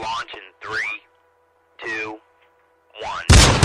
Launch in 3, 2, 1.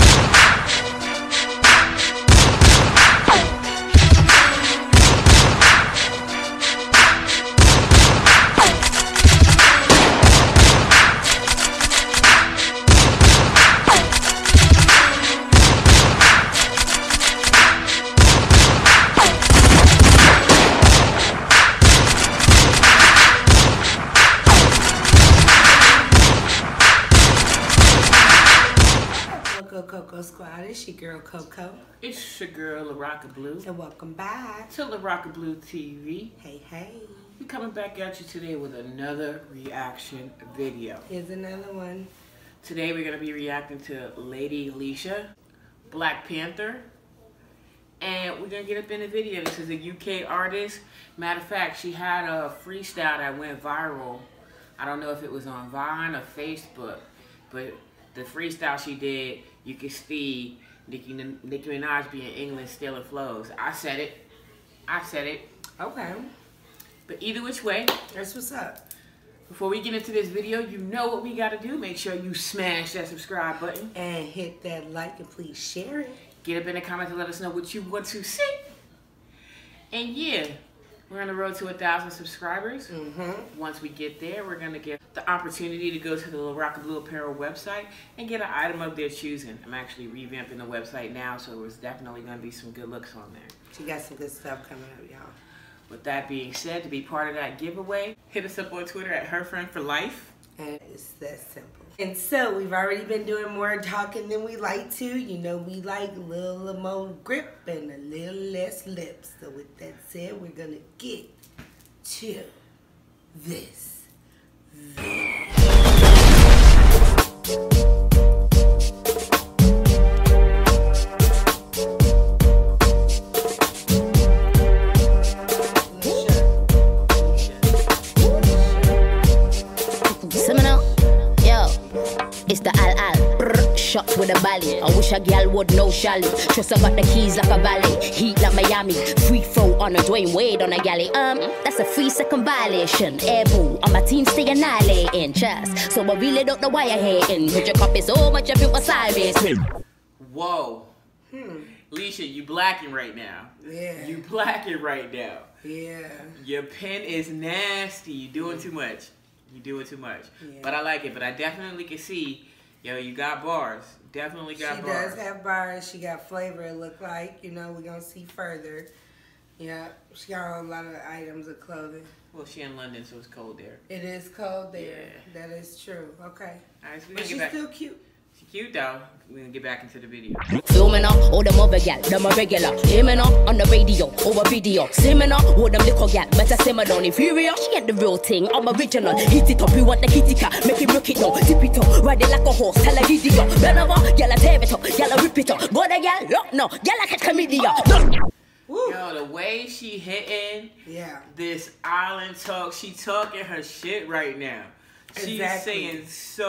Coco Squad, it's your girl Coco. It's your girl LaRocca Blue. And welcome back to LaRocca Blue TV. Hey, hey. We're coming back at you today with another reaction video. Here's another one. Today we're going to be reacting to Lady Leshurr, Black Panther. And we're going to get up in the video. This is a UK artist. Matter of fact, she had a freestyle that went viral. I don't know if it was on Vine or Facebook, but the freestyle she did, you can see Nicki Minaj being England stealing flows. I said it. Okay. But either which way, That's what's up. before we get into this video, you know what we got to do. Make sure you smash that subscribe button. And hit that like and please share it. Get up in the comments and let us know what you want to see. And yeah, we're on the road to 1,000 subscribers. Once we get there, we're going to get the opportunity to go to the LaRocca Blue Apparel website and get an item of their choosing. I'm actually revamping the website now, so there's definitely going to be some good looks on there. She got some good stuff coming up, y'all. With that being said, to be part of that giveaway, hit us up on Twitter at HerFriendForLife. And it's that simple. And so we've already been doing more talking than we like to. You know, we like a little more grip and a little less lips. So with that said, we're going to get to this video. Shots with a bally. I wish a girl would know Shally. Trust I got the keys like a valet. Heat like Miami. Free throw on a Dwayne Wade on a galley. That's a 3-second violation. Air boo, on my team stay annihilating. Trust. So I really don't know why you're hating. Put your copy so much of it was sideways. Whoa. Leshurr, you blacking right now. Yeah. You blacking right now. Yeah. Your pen is nasty. You doing too much. You doing too much. Yeah. But I like it. But I definitely can see, yo, you got bars. Definitely got bars. She does have bars. She got flavor, it look like. You know, we're going to see further. Yeah, she got a lot of items of clothing. Well, she in London, so it's cold there. It is cold there. Yeah. That is true. Okay. All right, so But she's still cute. She's cute, though. We're going to get back into the video. Filming up, all them other gal, them a regular. Aiming up on the radio, over video. Simming up, all them little gal, better simmer down. Inferior, she ain't the real thing, I'm original. Hit it up, you want the kitty cat, make him look it now. Tip it up, ride it like a horse, tell her giddy up. Run over, gal, I tear it up, gal, I rip it up. Go there, gal, look, no, gal, I catch chlamydia. Yo, the way she hitting this island talk, she talking her shit right now. She's saying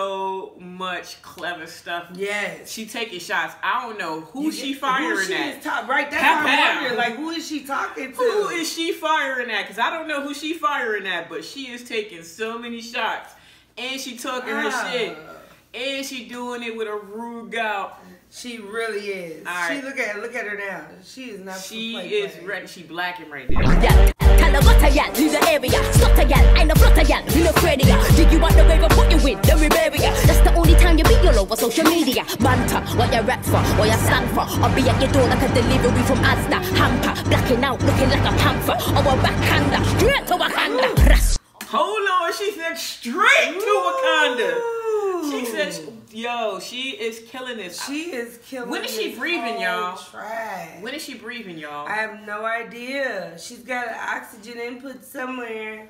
so much clever stuff. Yes. She taking shots. I don't know who she firing at. Right, that's what I'm wondering. Like, who is she talking to? Who is she firing at? Because I don't know who she firing at, but she is taking so many shots. And she talking her shit. And she doing it with a rude out. She really is. Right. She look at her now. She is not. She is ready. She blacking right now. Calabota gal, leave the area. Stop the gal, I know flutter gal, we no afraid ya. Dig you out the way, put you in, then we bury ya. That's the only time you be all over social media. Banter, what you rap for, what you stand for. I'll be at your door like a delivery from Asda. Hamper, blacking out, looking like a panther. Or a backhander, straight to Wakanda. Hold on, she said straight to Wakanda. She said, yo, she is killing this. She is killing. When is she breathing, y'all? Trash. When is she breathing, y'all? I have no idea. She's got an oxygen input somewhere.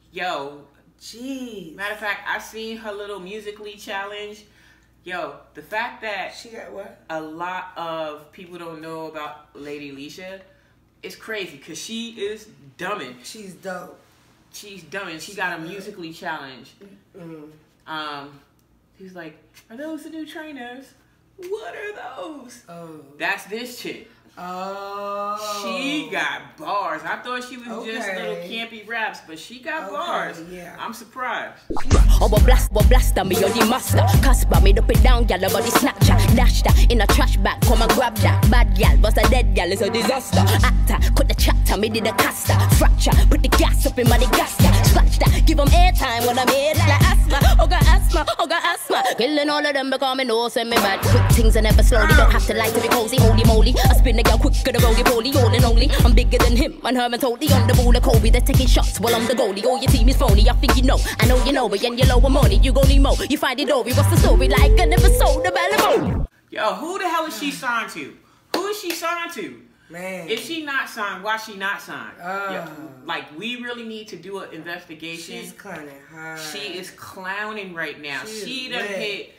Yo. Jeez. Matter of fact, I seen her little Musical.ly challenge. Yo, the fact that she got what? A lot of people don't know about Lady Leshurr is crazy because she is dumbing. She's dope. She's dumbing. She got a Musical.ly challenge. He was like, are those the new trainers? What are those? Oh. That's this chick. Oh. She got bars. I thought she was just little campy raps, but she got bars. Yeah. I'm surprised. Oh, blast me, you're the master. Casper, me up it down, gal, about the Snapchat. Dash that in a trash bag, come and grab that. Bad gal, bust a dead gal, it's a disaster. Actor, cut the chatter, me did a caster. Fracture, put the gas up in my gasket. Scratch that, give them airtime when I'm here like asthma. Oh, got asthma. Killing all of them because me know, send me bad. Quick things I never slowly, don't have to like to be cozy. Holy moly, I spin the girl quicker than roly poly, all and only. I'm bigger than him, and Herman totally on the ball of Kobe. They're taking shots while I'm the goalie. Oh, your team is phony, I think you know. I know you know, but when you're low on money, you gon' need more. You find it over, what's the story like? I never sold the Bellamo. Yo, who the hell is she signed to? Who is she signed to? Man. If she not signed, why she not signed? Yo, like, we really need to do an investigation. She's clowning hard. She is clowning right now. She done lit. hit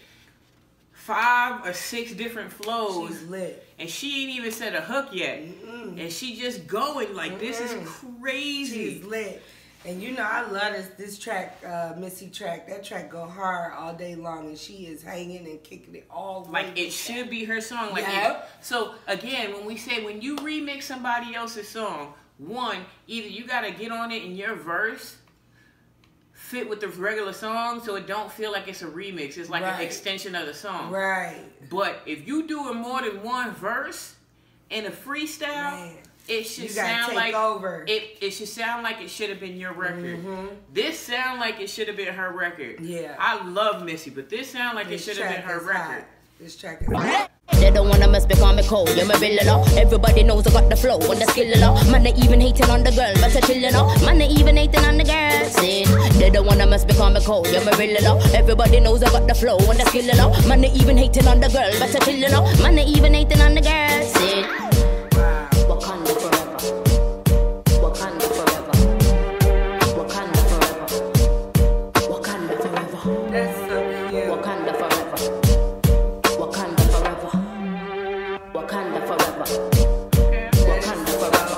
5 or 6 different flows. She's lit. And she ain't even said a hook yet. And she just going like, this is crazy. She's lit. And you know, I love this track, Missy track. That track go hard all day long, and she is hanging and kicking it all the way. Like, it should be her song. Like, Yep. So, again, when we say, when you remix somebody else's song, one, either you got to get on it in your verse, fit with the regular song, so it don't feel like it's a remix. It's like an extension of the song. Right. But if you doing more than one verse in a freestyle, it should sound like it should sound like it should have been your record. This sound like it should have been her record. Yeah. I love Missy, but this sound like it should have been her record. This track is hot. They don't wanna mess because me cold, you're my villain. Everybody knows I got the flow and the skill. Man, they even hating on the girl, but I chillin'. Man, they even hating on the girl. See, they don't wanna mess because me cold, you're my villain. Everybody knows I got the flow and the skill. Man, they even hating on the girl, but I chillin'. Man, they even hating on the girl. See, Wakanda forever. Wakanda forever. Wakanda forever. Wakanda forever. That's so cute. Wakanda forever. Wakanda forever. Wakanda forever. Wakanda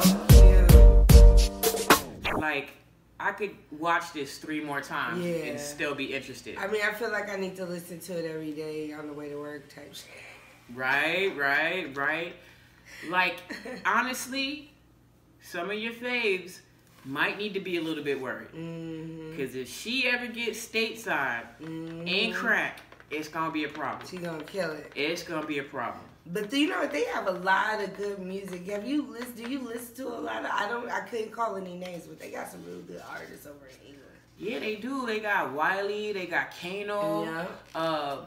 forever. Like, I could watch this 3 more times and still be interested. I mean, I feel like I need to listen to it every day on the way to work type shit. Right. Like, honestly, some of your faves might need to be a little bit worried. Because if she ever gets stateside and crack, it's going to be a problem. She gonna kill it. It's going to be a problem. But you know, they have a lot of good music. Do you listen to a lot of, I couldn't call any names, but they got some really good artists over in England. Yeah, they do. They got Wiley, they got Kano. Yeah.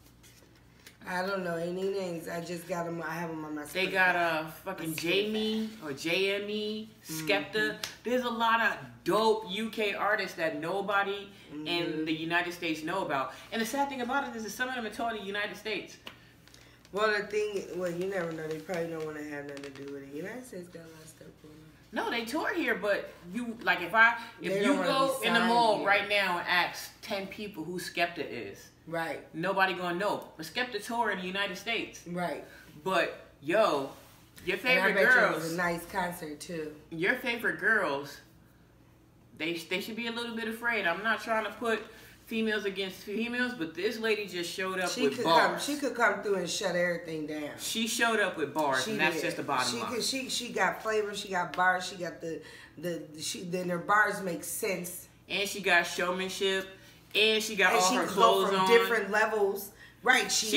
I don't know any names. I just got them. I have them on my screen. They got fucking Jamie or JME, Skepta. There's a lot of dope UK artists that nobody in the United States know about. And the sad thing about it is that some of them are touring the United States. Well, you never know. They probably don't want to have nothing to do with it. The United States got a lot of stuff going on. No, they tour here, but if you go in the mall right now and ask 10 people who Skepta is, right? Nobody gonna know. But Skepta tour in the United States, right? But yo, your favorite and I bet girls, it was a nice concert too. Your favorite girls, they should be a little bit afraid. I'm not trying to put females against females, but this lady just showed up with bars. She could come through and shut everything down. She showed up with bars, and that's just the bottom line. She got flavor. She got bars. She got then her bars make sense. And she got showmanship. And she got all her clothes on. Different levels. Right. She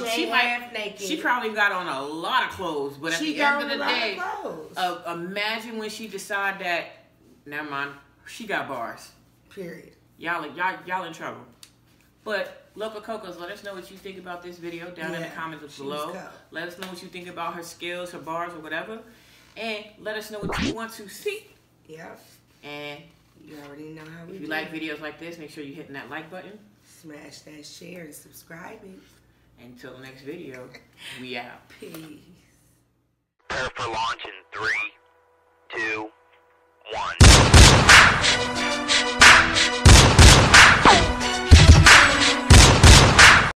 probably got on a lot of clothes, but at the end of the day, imagine when she decided that, never mind, she got bars. Period. Y'all in trouble. But Local Cocos, let us know what you think about this video down in the comments below. Let us know what you think about her skills, her bars, or whatever. And let us know what you want to see. Yeah. And you already know how we do. If you like videos like this, make sure you're hitting that like button. Smash that share and subscribing. Until the next video, we out. Peace. Prepare for launch in 3,